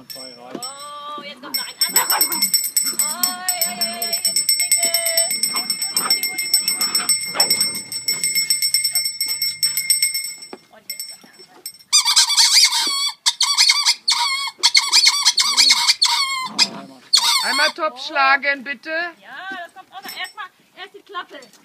Erstmal 2 reicht. Oh, jetzt kommt noch ein anderer. Jetzt klingelt. Und jetzt noch der andere. Einmal 2. Einmal Topf schlagen, bitte. Ja, das kommt auch noch. Erst die Klappe.